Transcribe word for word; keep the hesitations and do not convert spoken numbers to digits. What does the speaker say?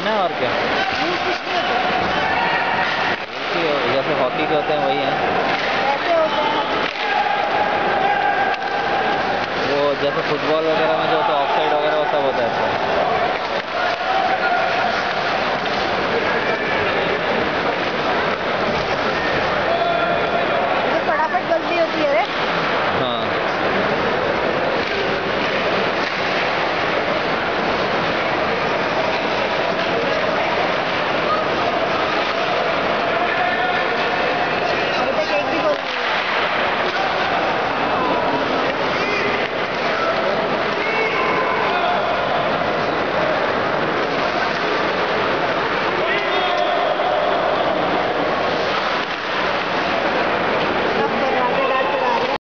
है ना, और क्या। रूल कुछ नहीं होते। जैसे हॉकी के होते हैं वही हैं। कैसे होते हैं? वो जैसे फुटबॉल वगैरह में जो होता है ऑफसाइड वगैरह वो सब होता है इसमें।